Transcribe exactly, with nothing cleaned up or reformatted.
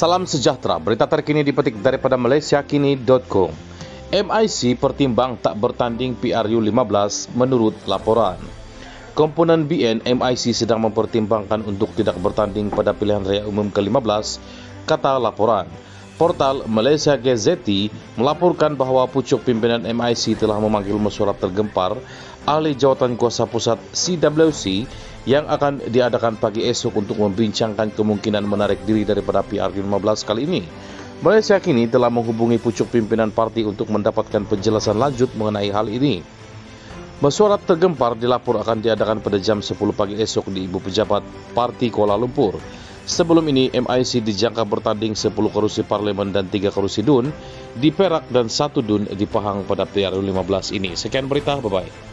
Salam sejahtera, berita terkini dipetik daripada malaysia kini dot com. M I C pertimbang tak bertanding P R U lima belas menurut laporan. Komponen B N M I C sedang mempertimbangkan untuk tidak bertanding pada pilihan raya umum ke lima belas, kata laporan. Portal Malaysia Gazette melaporkan bahawa pucuk pimpinan M I C telah memanggil mesyuarat tergempar ahli jawatan kuasa pusat C W C yang akan diadakan pagi esok untuk membincangkan kemungkinan menarik diri daripada P R U lima belas kali ini. Malaysia kini telah menghubungi pucuk pimpinan parti untuk mendapatkan penjelasan lanjut mengenai hal ini. Mesyuarat tergempar dilapor akan diadakan pada jam sepuluh pagi esok di Ibu Pejabat Parti Kuala Lumpur. Sebelum ini, M I C dijangka bertanding sepuluh kerusi parlimen dan tiga kerusi D U N di Perak dan satu D U N di Pahang pada P R U lima belas ini. Sekian berita, bye-bye.